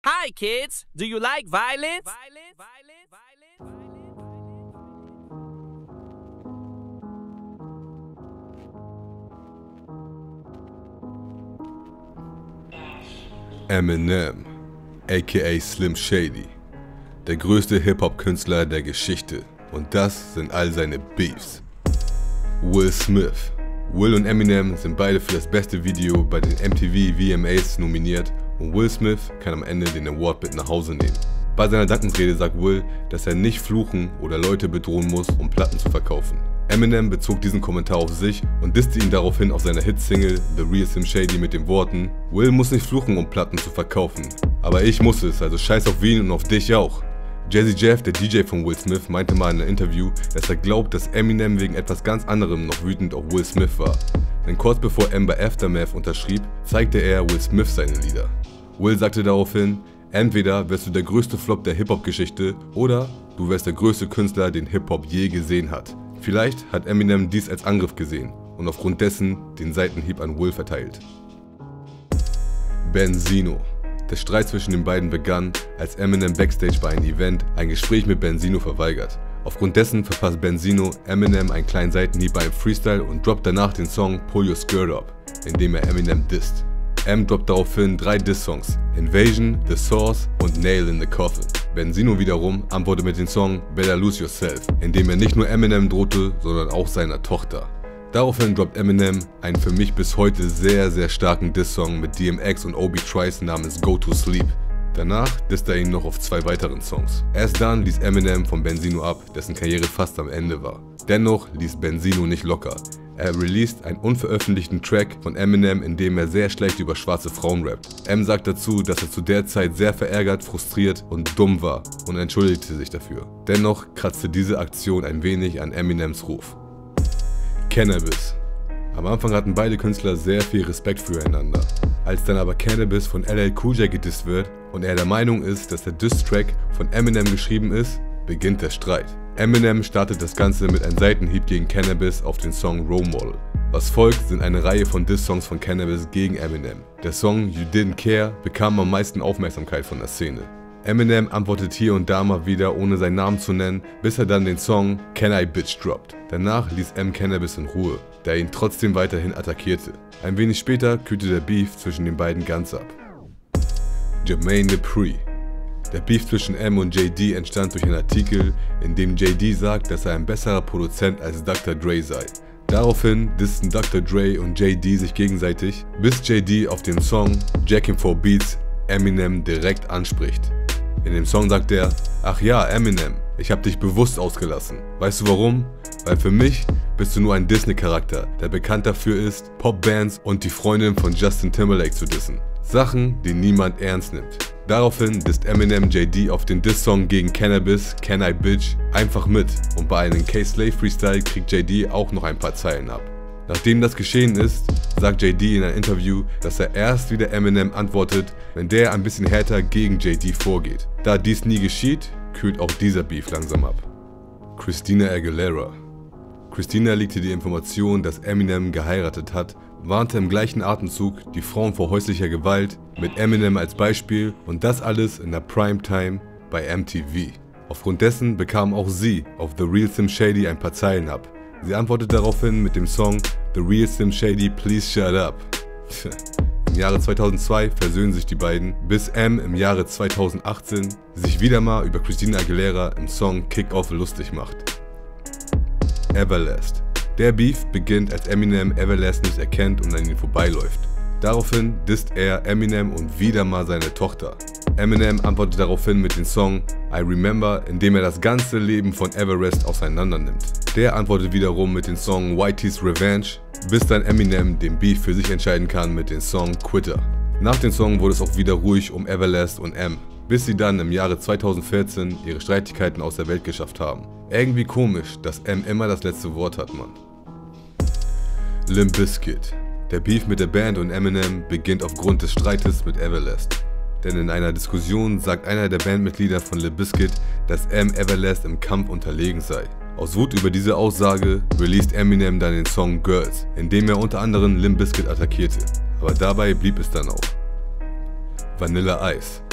Hi kids, do you like violence? Eminem, aka Slim Shady, der größte Hip-Hop-Künstler der Geschichte, und das sind all seine Beefs. Will Smith. Will und Eminem sind beide für das beste Video bei den MTV VMAs nominiert und Will Smith kann am Ende den Award mit nach Hause nehmen. Bei seiner Dankesrede sagt Will, dass er nicht fluchen oder Leute bedrohen muss, um Platten zu verkaufen. Eminem bezog diesen Kommentar auf sich und disste ihn daraufhin auf seiner Hitsingle The Real Slim Shady mit den Worten: Will muss nicht fluchen, um Platten zu verkaufen, aber ich muss es, also scheiß auf ihn und auf dich auch. Jazzy Jeff, der DJ von Will Smith, meinte mal in einem Interview, dass er glaubt, dass Eminem wegen etwas ganz anderem noch wütend auf Will Smith war. Denn kurz bevor M bei Aftermath unterschrieb, zeigte er Will Smith seine Lieder. Will sagte daraufhin: Entweder wirst du der größte Flop der Hip-Hop-Geschichte oder du wirst der größte Künstler, den Hip-Hop je gesehen hat. Vielleicht hat Eminem dies als Angriff gesehen und aufgrund dessen den Seitenhieb an Will verteilt. Benzino. Der Streit zwischen den beiden begann, als Eminem backstage bei einem Event ein Gespräch mit Benzino verweigert. Aufgrund dessen verpasst Benzino Eminem einen kleinen Seitenhieb beim Freestyle und droppt danach den Song Pull Your Skirt Up, in dem er Eminem disst. M droppt daraufhin 3 Diss-Songs: Invasion, The Source und Nail in the Coffin. Benzino wiederum antwortet mit dem Song Better Lose Yourself, in dem er nicht nur Eminem drohte, sondern auch seiner Tochter. Daraufhin droppt Eminem einen für mich bis heute sehr starken Diss-Song mit DMX und Obi Trice namens Go to Sleep. Danach disst er ihn noch auf 2 weiteren Songs. Erst dann ließ Eminem von Benzino ab, dessen Karriere fast am Ende war. Dennoch ließ Benzino nicht locker. Er released einen unveröffentlichten Track von Eminem, in dem er sehr schlecht über schwarze Frauen rappt. M sagt dazu, dass er zu der Zeit sehr verärgert, frustriert und dumm war und entschuldigte sich dafür. Dennoch kratzte diese Aktion ein wenig an Eminems Ruf. Cannabis. Am Anfang hatten beide Künstler sehr viel Respekt füreinander. Als dann aber Cannabis von LL Cool J gedisst wird und er der Meinung ist, dass der Diss-Track von Eminem geschrieben ist, beginnt der Streit. Eminem startet das Ganze mit einem Seitenhieb gegen Cannabis auf den Song Role Model. Was folgt, sind eine Reihe von Diss-Songs von Cannabis gegen Eminem. Der Song You Didn't Care bekam am meisten Aufmerksamkeit von der Szene. Eminem antwortet hier und da mal wieder, ohne seinen Namen zu nennen, bis er dann den Song Can I Bitch droppt. Danach ließ M Cannabis in Ruhe, der ihn trotzdem weiterhin attackierte. Ein wenig später kühlte der Beef zwischen den beiden ganz ab. Jermaine Dupri. Der Beef zwischen M und JD entstand durch einen Artikel, in dem JD sagt, dass er ein besserer Produzent als Dr. Dre sei. Daraufhin dissten Dr. Dre und JD sich gegenseitig, bis JD auf dem Song Jackin' 4 Beats Eminem direkt anspricht. In dem Song sagt er: Ach ja, Eminem, ich hab dich bewusst ausgelassen. Weißt du warum? Weil für mich bist du nur ein Disney-Charakter, der bekannt dafür ist, Popbands und die Freundin von Justin Timberlake zu dissen. Sachen, die niemand ernst nimmt. Daraufhin disst Eminem JD auf den Diss-Song gegen Cannabis, Can I Bitch, einfach mit und bei einem K-Slave Freestyle kriegt JD auch noch ein paar Zeilen ab. Nachdem das geschehen ist, sagt JD in einem Interview, dass er erst wieder Eminem antwortet, wenn der ein bisschen härter gegen JD vorgeht. Da dies nie geschieht, kühlt auch dieser Beef langsam ab. Christina Aguilera. Christina legte die Information, dass Eminem geheiratet hat, warnte im gleichen Atemzug die Frauen vor häuslicher Gewalt, mit Eminem als Beispiel, und das alles in der Primetime bei MTV. Aufgrund dessen bekam auch sie auf The Real Slim Shady ein paar Zeilen ab. Sie antwortet daraufhin mit dem Song The Real Slim Shady Please Shut Up. Im Jahre 2002 versöhnen sich die beiden, bis M im Jahre 2018 sich wieder mal über Christina Aguilera im Song Kick Off lustig macht. Everlast. Der Beef beginnt, als Eminem Everlast nicht erkennt und an ihn vorbeiläuft. Daraufhin disst er Eminem und wieder mal seine Tochter. Eminem antwortet daraufhin mit dem Song I Remember, in dem er das ganze Leben von Everest auseinander nimmt. Der antwortet wiederum mit dem Song Whitey's Revenge, bis dann Eminem den Beef für sich entscheiden kann mit dem Song Quitter. Nach dem Song wurde es auch wieder ruhig um Everlast und M, bis sie dann im Jahre 2014 ihre Streitigkeiten aus der Welt geschafft haben. Irgendwie komisch, dass M immer das letzte Wort hat, Mann. Limp Bizkit. Der Beef mit der Band und Eminem beginnt aufgrund des Streites mit Everlast. Denn in einer Diskussion sagt einer der Bandmitglieder von Limp Bizkit, dass M Everlast im Kampf unterlegen sei. Aus Wut über diese Aussage released Eminem dann den Song Girls, in dem er unter anderem Limp Bizkit attackierte. Aber dabei blieb es dann auch. Vanilla Ice.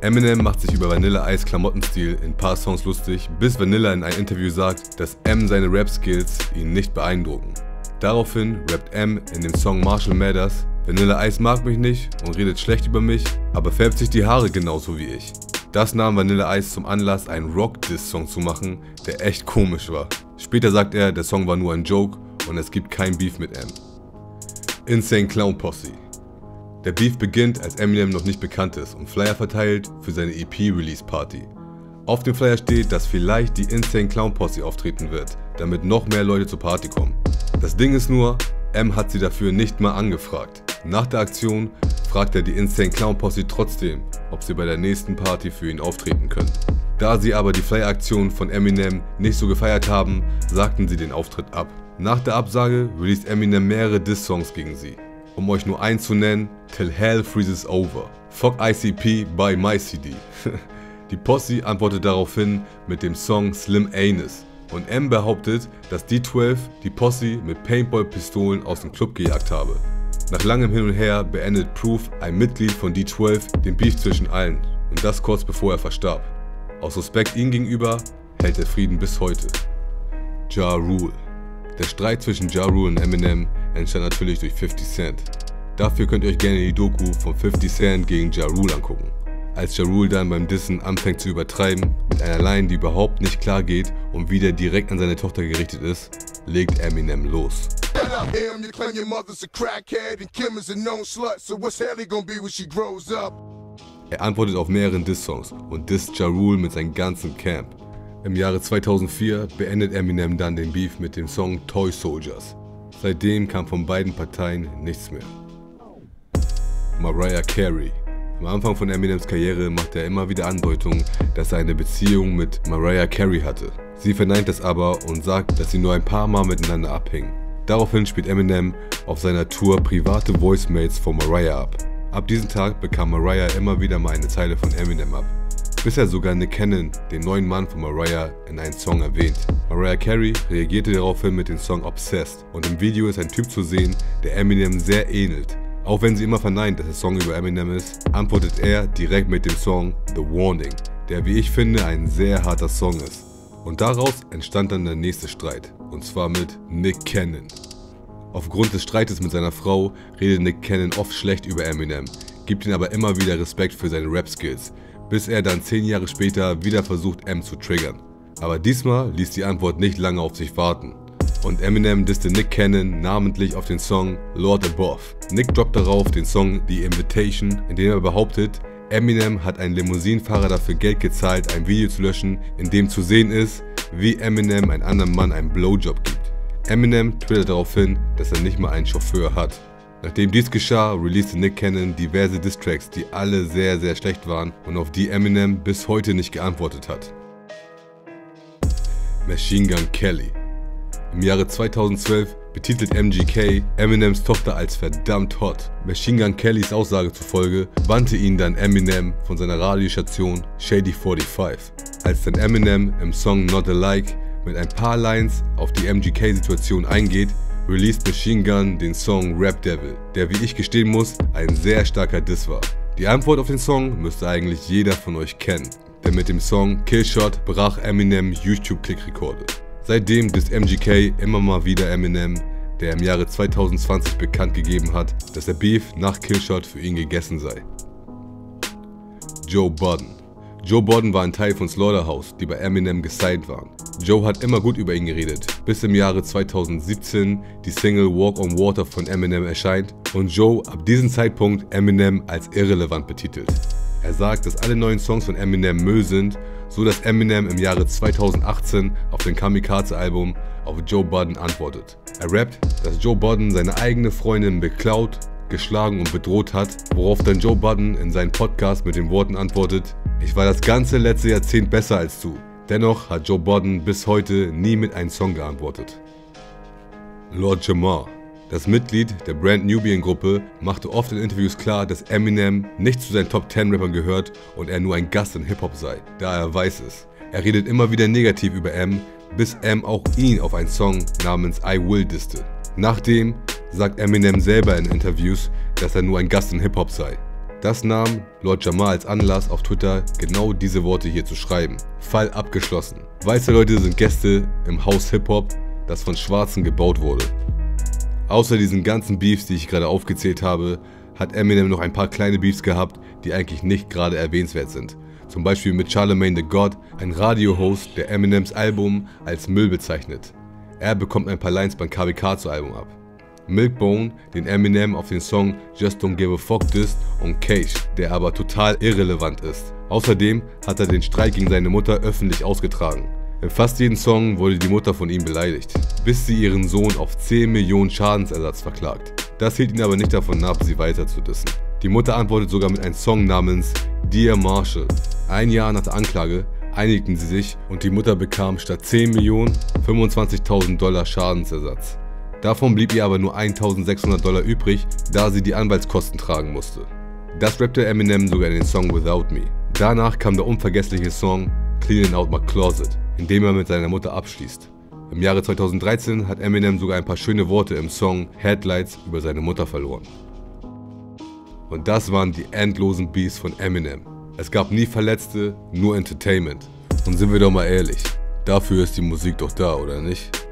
Eminem macht sich über Vanilla Ice Klamottenstil in ein paar Songs lustig, bis Vanilla in einem Interview sagt, dass M seine Rap-Skills ihn nicht beeindrucken. Daraufhin rappt M in dem Song Marshall Mathers: Vanilla Ice mag mich nicht und redet schlecht über mich, aber färbt sich die Haare genauso wie ich. Das nahm Vanilla Ice zum Anlass, einen Rock-Diss-Song zu machen, der echt komisch war. Später sagt er, der Song war nur ein Joke und es gibt kein Beef mit M. Insane Clown Posse. Der Beef beginnt, als Eminem noch nicht bekannt ist und Flyer verteilt für seine EP-Release-Party. Auf dem Flyer steht, dass vielleicht die Insane Clown Posse auftreten wird, damit noch mehr Leute zur Party kommen. Das Ding ist nur, M hat sie dafür nicht mal angefragt. Nach der Aktion fragt er die Insane Clown Posse trotzdem, ob sie bei der nächsten Party für ihn auftreten können. Da sie aber die Flyer-Aktion von Eminem nicht so gefeiert haben, sagten sie den Auftritt ab. Nach der Absage released Eminem mehrere Diss-Songs gegen sie. Um euch nur einen zu nennen: Till Hell Freezes Over, Fuck ICP by My CD. Die Posse antwortet daraufhin mit dem Song Slim Anus und M behauptet, dass D12 die Posse mit Paintball-Pistolen aus dem Club gejagt habe. Nach langem Hin und Her beendet Proof, ein Mitglied von D12, den Beef zwischen allen, und das kurz bevor er verstarb. Aus Respekt ihm gegenüber hält er Frieden bis heute. Ja Rule. Der Streit zwischen Ja Rule und Eminem entstand natürlich durch 50 Cent. Dafür könnt ihr euch gerne die Doku von 50 Cent gegen Ja Rule angucken. Als Ja Rule dann beim Dissen anfängt zu übertreiben, mit einer Line, die überhaupt nicht klar geht und wieder direkt an seine Tochter gerichtet ist, legt Eminem los. Er antwortet auf mehreren Diss-Songs und disst Ja Rule mit seinem ganzen Camp. Im Jahre 2004 beendet Eminem dann den Beef mit dem Song Toy Soldiers. Seitdem kam von beiden Parteien nichts mehr. Mariah Carey. Am Anfang von Eminems Karriere machte er immer wieder Andeutungen, dass er eine Beziehung mit Mariah Carey hatte. Sie verneint das aber und sagt, dass sie nur ein paar Mal miteinander abhängen. Daraufhin spielt Eminem auf seiner Tour private Voicemails von Mariah ab. Ab diesem Tag bekam Mariah immer wieder mal eine Zeile von Eminem ab, bis er sogar Nick Cannon, den neuen Mann von Mariah, in einen Song erwähnt. Mariah Carey reagierte daraufhin mit dem Song Obsessed und im Video ist ein Typ zu sehen, der Eminem sehr ähnelt. Auch wenn sie immer verneint, dass der Song über Eminem ist, antwortet er direkt mit dem Song The Warning, der, wie ich finde, ein sehr harter Song ist. Und daraus entstand dann der nächste Streit, und zwar mit Nick Cannon. Aufgrund des Streites mit seiner Frau redet Nick Cannon oft schlecht über Eminem, gibt ihm aber immer wieder Respekt für seine Rap-Skills, bis er dann 10 Jahre später wieder versucht, M zu triggern. Aber diesmal ließ die Antwort nicht lange auf sich warten. Und Eminem disste Nick Cannon namentlich auf den Song Lord Above. Nick droppt darauf den Song The Invitation, in dem er behauptet, Eminem hat einen Limousinenfahrer dafür Geld gezahlt, ein Video zu löschen, in dem zu sehen ist, wie Eminem einem anderen Mann einen Blowjob gibt. Eminem twittert darauf hin, dass er nicht mal einen Chauffeur hat. Nachdem dies geschah, releaste Nick Cannon diverse Diss-Tracks, die alle sehr schlecht waren und auf die Eminem bis heute nicht geantwortet hat. Machine Gun Kelly. Im Jahre 2012 betitelt MGK Eminems Tochter als verdammt hot. Machine Gun Kellys Aussage zufolge bannte ihn dann Eminem von seiner Radiostation Shady 45. Als dann Eminem im Song Not Alike mit ein paar Lines auf die MGK-Situation eingeht, released Machine Gun den Song Rap Devil, der, wie ich gestehen muss, ein sehr starker Diss war. Die Antwort auf den Song müsste eigentlich jeder von euch kennen, denn mit dem Song Killshot brach Eminem YouTube-Klickrekorde. Seitdem disst MGK immer mal wieder Eminem, der im Jahre 2020 bekannt gegeben hat, dass der Beef nach Killshot für ihn gegessen sei. Joe Budden. Joe Budden war ein Teil von Slaughterhouse, die bei Eminem gesigned waren. Joe hat immer gut über ihn geredet, bis im Jahre 2017 die Single Walk on Water von Eminem erscheint und Joe ab diesem Zeitpunkt Eminem als irrelevant betitelt. Er sagt, dass alle neuen Songs von Eminem Müll sind, so dass Eminem im Jahre 2018 auf dem Kamikaze-Album auf Joe Budden antwortet. Er rappt, dass Joe Budden seine eigene Freundin beklaut, geschlagen und bedroht hat, worauf dann Joe Budden in seinem Podcast mit den Worten antwortet: Ich war das ganze letzte Jahrzehnt besser als du. Dennoch hat Joe Budden bis heute nie mit einem Song geantwortet. Lord Jamar. Das Mitglied der Brand Nubian Gruppe machte oft in Interviews klar, dass Eminem nicht zu seinen Top 10 Rappern gehört und er nur ein Gast in Hip-Hop sei, da er weiß ist. Er redet immer wieder negativ über M, bis M auch ihn auf einen Song namens I Will disste. Nachdem sagt Eminem selber in Interviews, dass er nur ein Gast in Hip-Hop sei. Das nahm Lord Jamar als Anlass, auf Twitter genau diese Worte hier zu schreiben. Fall abgeschlossen. Weiße Leute sind Gäste im Haus Hip-Hop, das von Schwarzen gebaut wurde. Außer diesen ganzen Beefs, die ich gerade aufgezählt habe, hat Eminem noch ein paar kleine Beefs gehabt, die eigentlich nicht gerade erwähnenswert sind. Zum Beispiel mit Charlemagne the God, ein Radio-Host, der Eminems Album als Müll bezeichnet. Er bekommt ein paar Lines beim Kamikaze-Album ab. Milkbone, den Eminem auf den Song Just Don't Give a Fuck disst, und Cage, der aber total irrelevant ist. Außerdem hat er den Streit gegen seine Mutter öffentlich ausgetragen. In fast jedem Song wurde die Mutter von ihm beleidigt, bis sie ihren Sohn auf 10 Millionen Schadensersatz verklagt. Das hielt ihn aber nicht davon ab, sie weiter zu dissen. Die Mutter antwortet sogar mit einem Song namens Dear Marshall. Ein Jahr nach der Anklage einigten sie sich und die Mutter bekam statt 10 Millionen $25.000 Schadensersatz. Davon blieb ihr aber nur $1.600 übrig, da sie die Anwaltskosten tragen musste. Das rappte Eminem sogar in den Song Without Me. Danach kam der unvergessliche Song Cleaning Out My Closet, in dem er mit seiner Mutter abschließt. Im Jahre 2013 hat Eminem sogar ein paar schöne Worte im Song Headlights über seine Mutter verloren. Und das waren die endlosen Beefs von Eminem. Es gab nie Verletzte, nur Entertainment. Und sind wir doch mal ehrlich, dafür ist die Musik doch da, oder nicht?